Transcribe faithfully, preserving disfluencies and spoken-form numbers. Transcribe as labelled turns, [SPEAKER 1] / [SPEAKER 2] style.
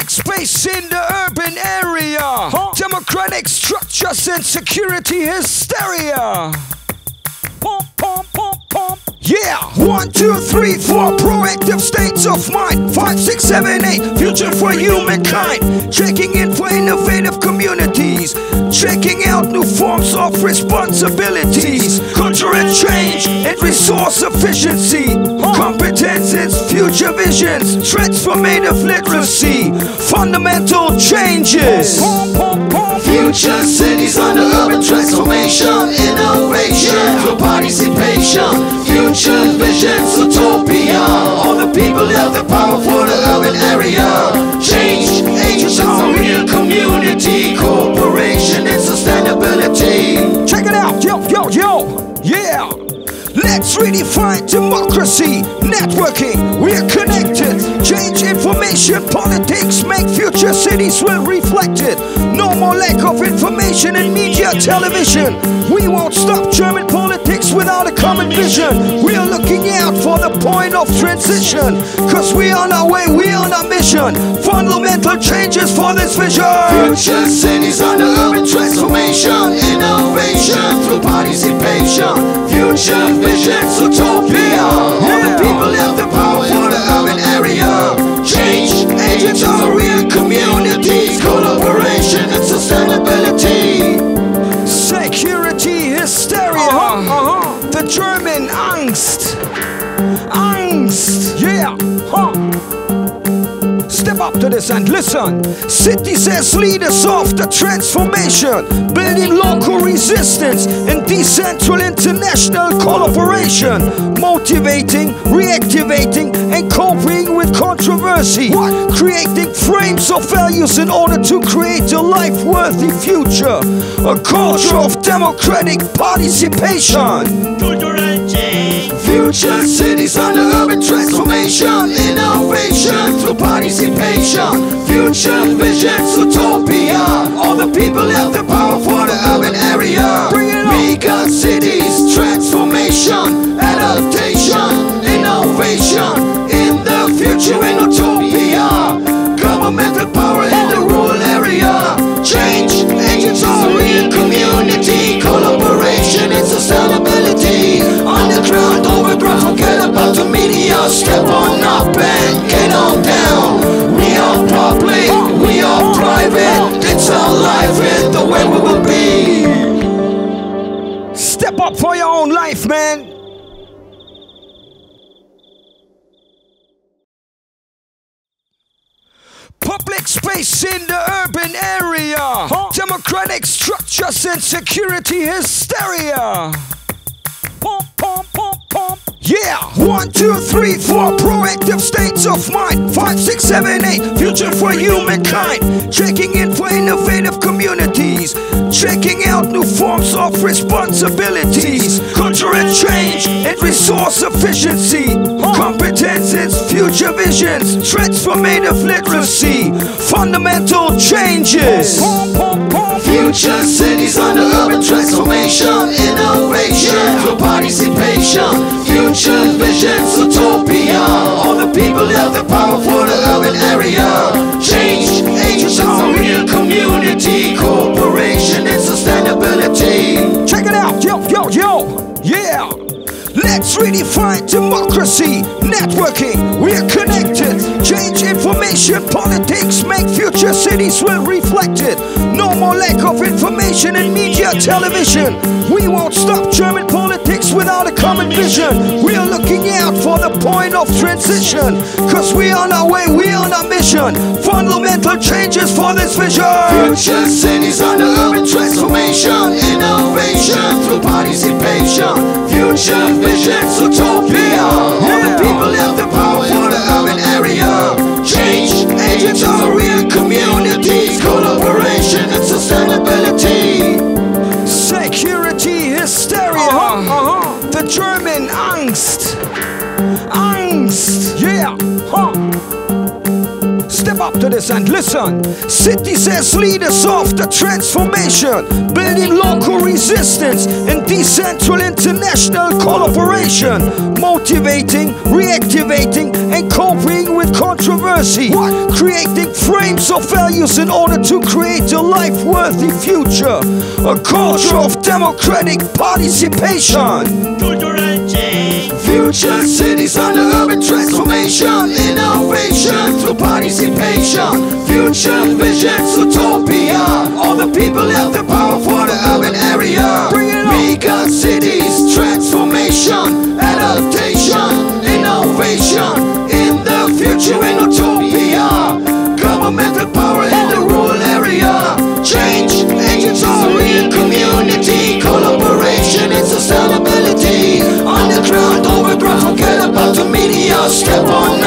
[SPEAKER 1] Public space in the urban area. Huh? Democratic structures and security hysteria. Pump, pump, pump, pump. Yeah, one, two, three, four, proactive states of mind. Five, six, seven, eight, future for humankind. Checking in for innovative communities. Checking out new forms of responsibilities. Cultural change and resource efficiency. Competences, future visions. Transformative literacy. Fundamental changes.
[SPEAKER 2] Future cities under urban transformation. Innovation through participation. Future visions, utopia. All the people have the power for the urban area. Change agents of a real community. Cooperation and sustainability.
[SPEAKER 1] Check it out, yo, yo, yo, yeah. Let's redefine democracy, networking, we're connected. Change information, politics, make future cities well reflected. No more lack of information in media, television. We won't stop German politics without a common vision. We are looking out for the point of transition. Cause we on our way, we on our mission. Fundamental changes for this vision.
[SPEAKER 2] Future cities under urban transformation. Innovation through participation. Future visions, utopia. All the people have the power for the urban area. Change agents of real communities. Collaboration and sustainability.
[SPEAKER 1] Security hysteria. Uh-huh, uh-huh. The German Angst. Angst. Yeah. Huh. Step up to this and listen. Cities as leaders of the transformation, building local resistance and decentral international collaboration, motivating, reactivating and coping with controversy. What? Creating frames of values in order to create a life-worthy future. A culture of democratic participation.
[SPEAKER 2] Future cities under urban transformation. Innovation through participation. Future visions, utopia. All the people have the power for the urban area. Mega cities, transformation, adaptation, innovation. In the future in utopia. Governmental power in the rural area. Change agents of real community. Collaboration and sustainability. Underground, overground, forget about the media. Step on up and get on down. We are public, we are private. It's our life, it's the way we will be.
[SPEAKER 1] Step up for your own life, man. Public space in the urban area. Huh? Democratic structures and security hysteria. Pump, pump, pump, pump. Yeah, one, two, three, four, proactive states of mind. Five, six, seven, eight, future for humankind. Checking in for innovative communities. Checking out new forms of responsibilities. Cultural change and resource efficiency. Competences, future visions. Transformative literacy. Fundamental changes.
[SPEAKER 2] Future cities under urban transformation. Innovation through participation. Future visions, utopia. All the people have the power for the urban area. Change agents of a real community. Cooperation and sustainability.
[SPEAKER 1] Check it out, yo, yo, yo, yeah. Let's redefine democracy, networking, we're connected. Change information, politics, make future cities well reflected. No more lack of information in media, television. We won't stop German politics without a common vision. We are looking out for the point of transition. Cause we on our way, we on our mission. Fundamental changes for this vision.
[SPEAKER 2] Future cities under urban transformation. Innovation through participation. Future visions, utopia. All the people have the power for the urban area. Change agents of real communities. Collaboration and sustainability.
[SPEAKER 1] Security hysteria. Uh-huh, uh-huh. The German Angst. Angst. Yeah. Huh. Step up to this and listen. Cities as leaders of the transformation, building local resistance and decentral international collaboration, motivating, reactivating and coping with controversy. mercy. What? Creating frames of values in order to create a life-worthy future. A culture of democratic participation.
[SPEAKER 2] Cultural change. Future cities under urban transformation. Innovation through participation. Future visions, utopia. All the people have the power for the urban area. Mega cities, transformation, adaptation, innovation. In the future, in utopia. Governmental power in the rural area. Change agents all in community. Collaboration and sustainability. On the ground, overground, forget about the media. Step on